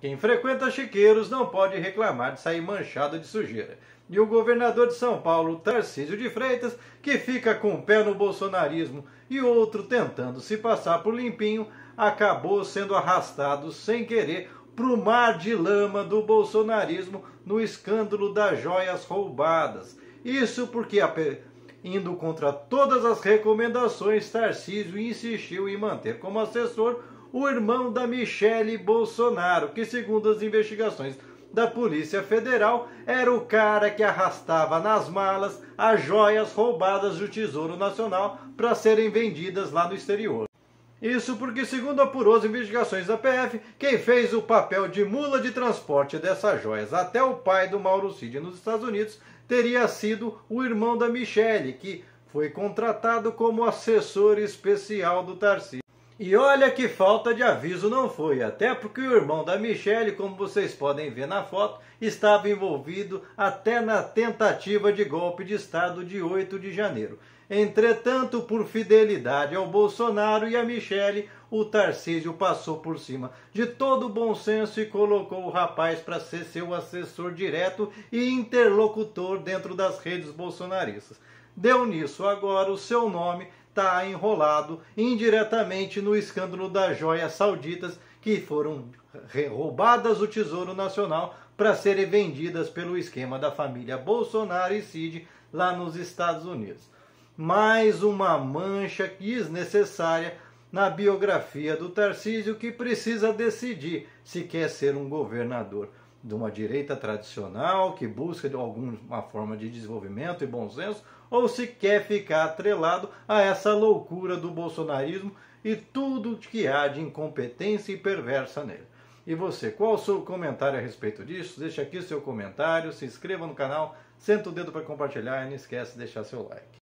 Quem frequenta chiqueiros não pode reclamar de sair manchado de sujeira. E o governador de São Paulo, Tarcísio de Freitas, que fica com um pé no bolsonarismo e outro tentando se passar por limpinho, acabou sendo arrastado sem querer para o mar de lama do bolsonarismo no escândalo das joias roubadas. Isso porque, indo contra todas as recomendações, Tarcísio insistiu em manter como assessor o irmão da Michele Bolsonaro, que, segundo as investigações da Polícia Federal, era o cara que arrastava nas malas as joias roubadas do Tesouro Nacional para serem vendidas lá no exterior. Isso porque, segundo apurou as investigações da PF, quem fez o papel de mula de transporte dessas joias até o pai do Mauro Cid nos Estados Unidos teria sido o irmão da Michele, que foi contratado como assessor especial do Tarcísio. E olha que falta de aviso não foi, até porque o irmão da Michele, como vocês podem ver na foto, estava envolvido até na tentativa de golpe de Estado de 8 de janeiro. Entretanto, por fidelidade ao Bolsonaro e a Michele, o Tarcísio passou por cima de todo o bom senso e colocou o rapaz para ser seu assessor direto e interlocutor dentro das redes bolsonaristas. Deu nisso agora o seu nome está enrolado indiretamente no escândalo das joias sauditas que foram roubadas do Tesouro Nacional para serem vendidas pelo esquema da família Bolsonaro e Cid lá nos Estados Unidos. Mais uma mancha desnecessária na biografia do Tarcísio, que precisa decidir se quer ser um governador de uma direita tradicional que busca de alguma forma de desenvolvimento e bom senso, ou se quer ficar atrelado a essa loucura do bolsonarismo e tudo que há de incompetência e perversa nele. E você, qual o seu comentário a respeito disso? Deixa aqui seu comentário, se inscreva no canal, senta o dedo para compartilhar e não esquece de deixar seu like.